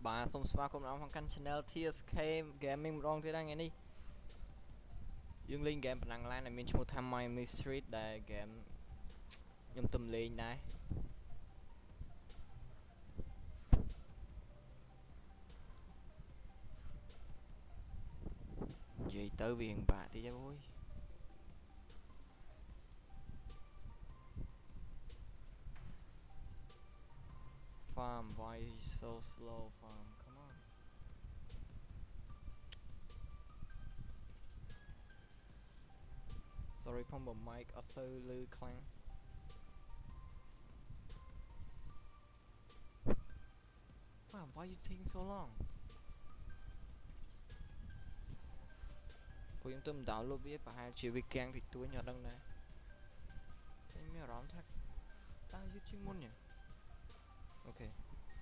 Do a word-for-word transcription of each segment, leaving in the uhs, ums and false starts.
បាទសូមស្វាគមន៍ដល់ក្នុងកាន់ channel ที เอส เค Gaming ម្ដងទៀតដែរថ្ងៃនេះយើងលេង game ប្រណាំងឡានដែលមានឈ្មោះថា Miami Street ដែល game ខ្ញុំទំលេងដែរនិយាយទៅវារៀងបាក់តិចអូយ Farm why so slow farm come on sorry ผมบ่ mic អត់សូវឮខ្លាំង Farm why you taking so long ពួកខ្ញុំទៅ download វាប្រហែលជាវាកាំងតិចតួចខ្ញុំអត់ដឹងដែរខ្ញុំមានអារម្មណ៍ថាតើយឺតជាងមុនញ៉ឹង អូខេ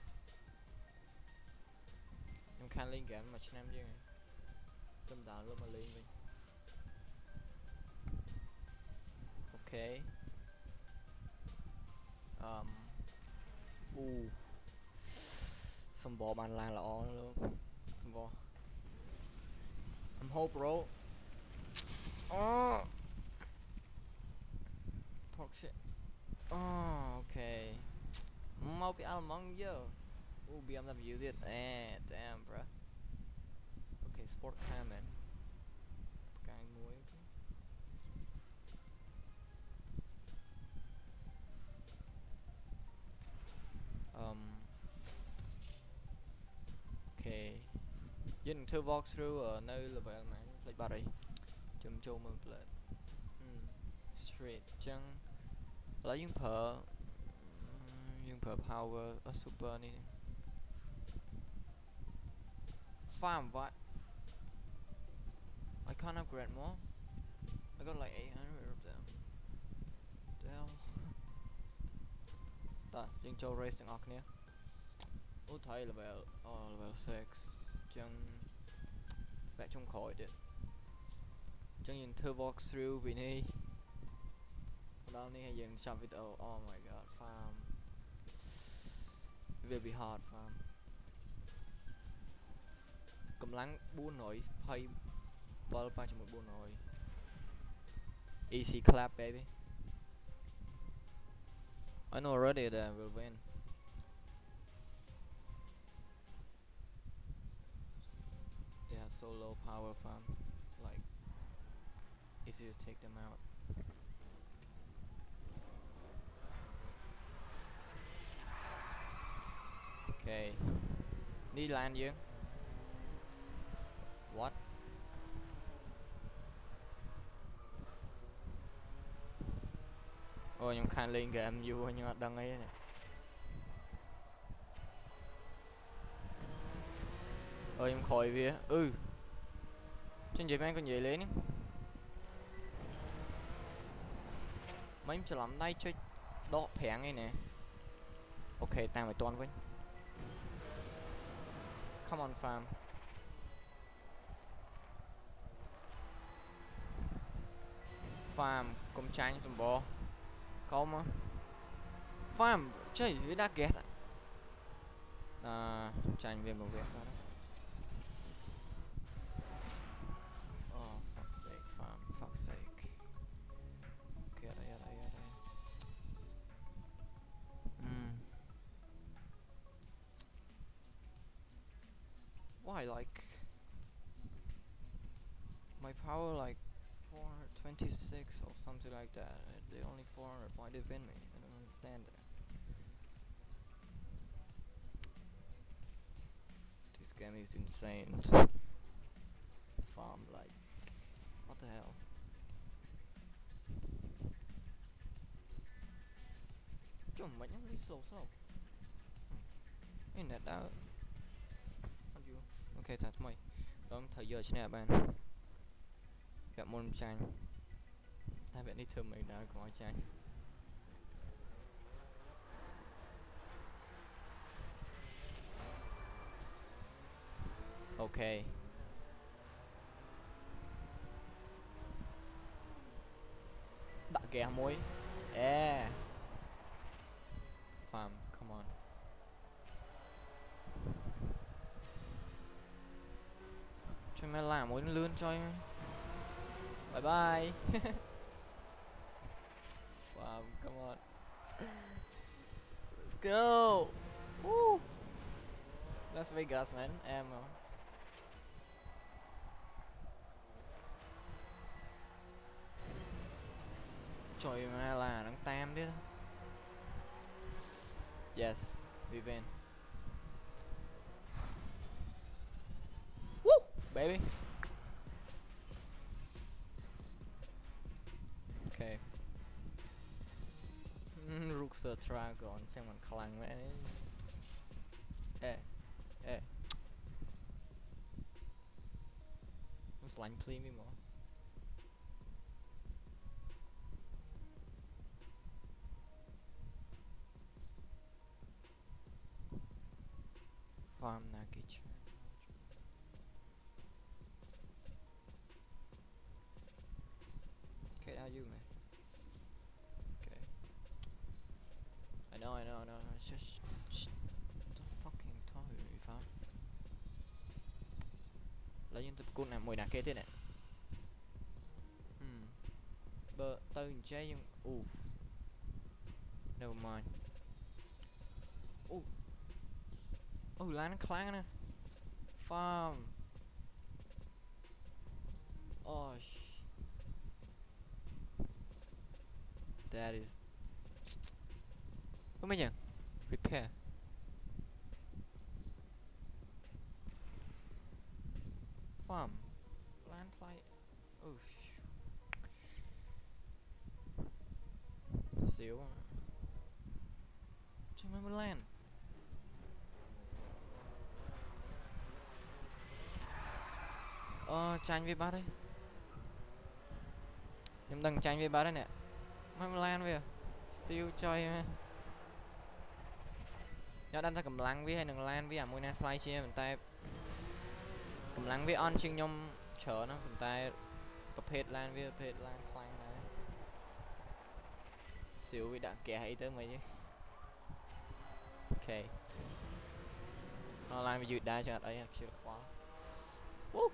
ខ្ញុំខានលេង game មួយឆ្នាំជាងទៅ download មកលេងវិញអូខេអឺមអូសម្បរបានឡើងល្អលោកសម្បរ I'm hope bro អូ fuck shit អូអូខេ mau bị Almond yo oh B M Wទៀត eh damn bro okay sport car man ផ្កាយមួយ um okay យើងនឹងធ្វើ walk through នៅ level ណាផ្លេចបាត់អីខ្ញុំចូលមើលផ្លែ street អញ្ចឹងឥឡូវយើងប្រើ យើងប្រើ power a super នេះ farm what I can't upgrade more I got like eight hundred of them the hell តោះយើងចូល race ទាំងអស់គ្នាអូថៃ level អូ level six អញ្ចឹងវគ្គចុងក្រោយទៀតអញ្ចឹងយើងធ្វើ walk through ពីនេះដល់នេះហើយយើងចាប់ video oh my god farm it will be hard farm កម្លាំងfour hundred twenty-sevenប៉ះជាមួយfour hundred easy clap baby I know already that will win they have so low power farm like easy to take them out okay នេះ land យើង what អូខ្ញុំខានលេង game យូរខ្ញុំអត់ដឹងអីទេអូខ្ញុំក្រោយវាអឺចឹងនិយាយមែនក៏និយាយលេងហ្នឹងមិញច្រឡំដៃចុចដកប្រាំងឯណែអូខេតាមឲ្យតាន់វិញ come on farm farm កុំចាញ់សម្បរកុំ farm ចៃវាដាក់ gas អឺចាញ់វាមកវាបាទ oh fuck sake farm fuck sake គេអត់អីអត់អីអត់អី hmm why like my power like four hundred twenty-six or something like that they only four hundred why they win me I don't understand that this game is insane farm like what the hell chồng mày nhắm đi slow slow internet đã ok sao mày đón thời giờ nè bạn gặp môn tranh ta vẽ đi thường mình đã có tranh ok đã kẻ mối yeah farm come on join me. Bye bye. Wow, come on. Let's go. Woo. Las Vegas, man. Ammo. Trời mà là đang tam đấy. Yes, we win. Woo, baby. Okay. Rookster Dragon chẳng mình khăng mẹ. Ê, ê. Không slime please me more. Farm Nagi. Okay, now you, man. Okay. I know, I know, I know. It's just, just don't fucking talk to me, fam. Lấy những tập cún này mùi nạc kê thế này. Hmm. But tao chơi yung. Ooh. Never mind. Ooh. Oh, lá nó clang nè. Farm. Oh sh. That is. Có mấy nhỉ? Repair. Farm. Land light. Oh sh. Xíu. Chứ mới land. Ờ, tranh với bát đấy. Nhưng đừng tranh với bát đấy nè. Mới land về. Still chơi mà. Nhớ đánh ta cầm lăng với hay đừng land với à mùi nè fly chia mình tay. Cầm lăng với on chừng nhom chở nó mình tay. Tập hết land với tập hết land clang này. Xíu với đã kẻ hay tới mày chứ. Ok. Nó land với dự đá cho ấy chưa khóa. Woo.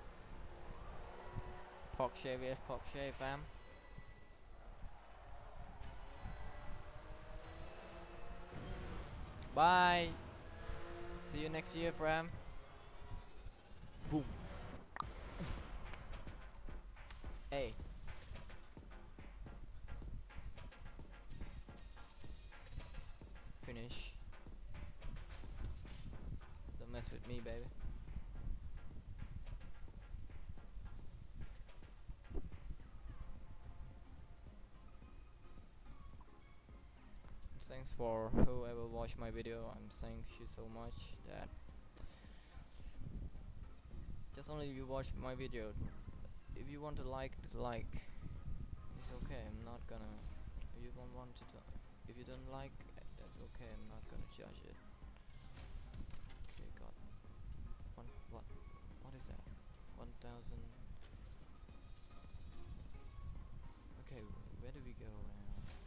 Porsche vs Porsche fam. Bye. See you next year, fam. Boom. Hey. Finish. Don't mess with me, baby. Thanks for whoever watched my video. I'm thank you so much that just only if you watch my video. If you want to like, like. It's okay. I'm not gonna. If you don't want to, if you don't like, that's okay. I'm not gonna judge it. Okay, God. One what? What is that? One thousand. Okay, where do we go now?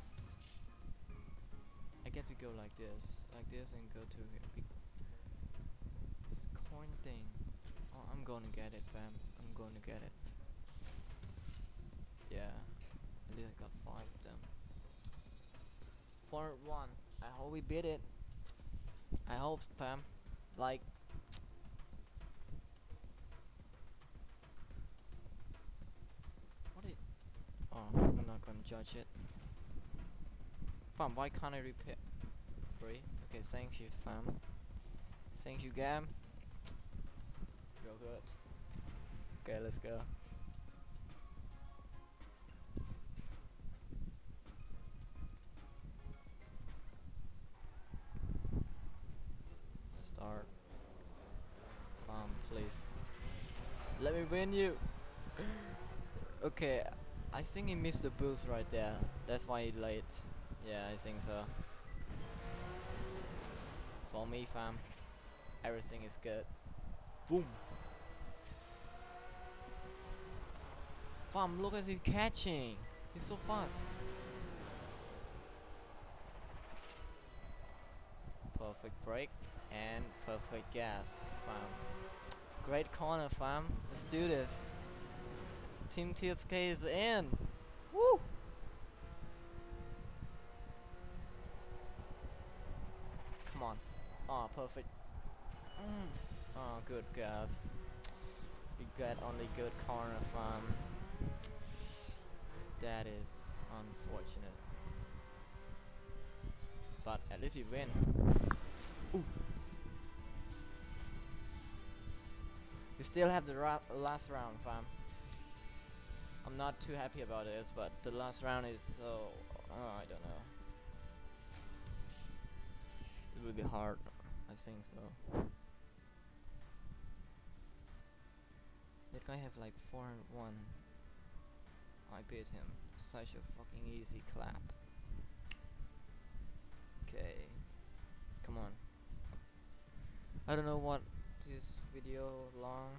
I guess we go like this, like this, and go to here. This coin thing. Oh, I'm gonna get it, fam. I'm gonna get it. Yeah, at least I got five of them. four one. I hope we beat it. I hope, fam. Like. What is? Oh, I'm not gonna judge it. Fam, why can't I repair? Free? Okay, thank you, fam. Thank you, Gam. Go good. Okay, let's go. Start. Fam, please. Let me win you. Okay, I think he missed the boost right there. That's why he late. Yeah, I think so. For me, fam, everything is good. Boom. Fam, look at his catching. He's so fast. Perfect break and perfect gas, fam. Great corner, fam. Let's do this. Team T S K is in. Woo! Come on. Oh, perfect. Mm. Oh, good guys. We got only good corner from. That is unfortunate. But at least we win. Ooh. We still have the ra last round, fam. I'm not too happy about this, but the last round is so. Oh, I don't know. It will be hard. I think so. That guy have like four and one. I beat him. Such a fucking easy clap. Okay. Come on. I don't know what this video long.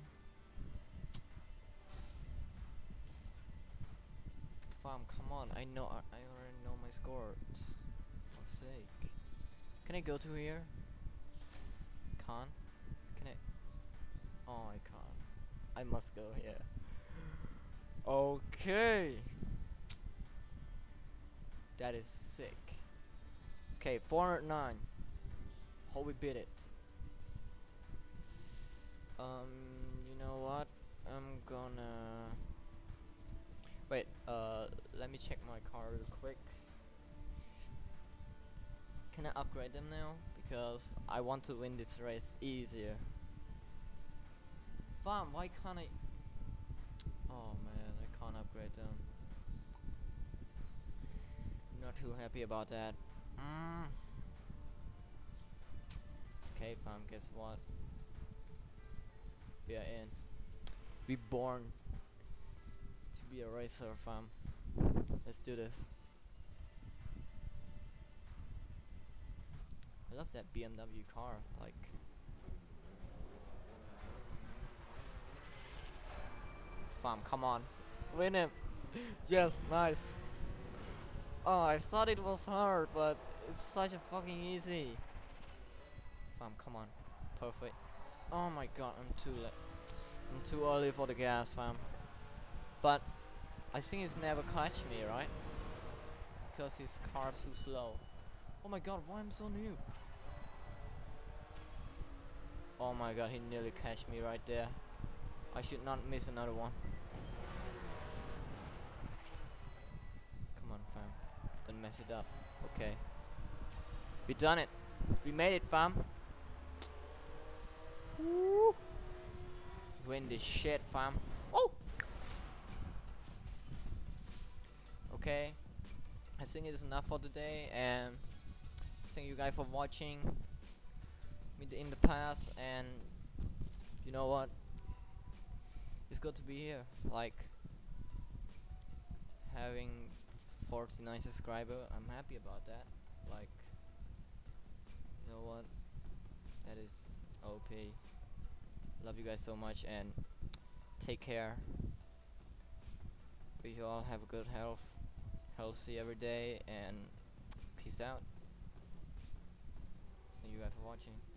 Fam, come on. I know. I, I already know my score. For sake. Can I go to here? Can't. Can I? Oh, I can't. I must go here. Okay. That is sick. Okay, four hundred nine. Hope we beat it. Um, you know what? I'm gonna wait. Uh, let me check my car real quick. Can I upgrade them now? Because I want to win this race easier. Fam, why can't I? Oh man, I can't upgrade them. Not too happy about that. Mm. Okay, fam, guess what? We are in. We born to be a racer, fam. Let's do this. I love that B M W car, like. Fam, come on. Win him. Yes, nice. Oh, I thought it was hard, but it's such a fucking easy. Fam, come on. Perfect. Oh my god, I'm too late. I'm too early for the gas, fam. But I think it's never catch me, right? Because his car's too slow. Oh my god, why I'm so new? Oh my god, he nearly catched me right there. I should not miss another one. Come on, fam. Don't mess it up. Okay. We done it. We made it, fam. Woo. Win this shit, fam. Oh. Okay. I think it is enough for today, and thank you guys for watching me in the past. And you know what? It's good to be here. Like having forty-nine subscribers, I'm happy about that. Like, you know what? That is O P. Love you guys so much, and take care. We you all have a good health, healthy every day, and peace out. Thank you guys for watching.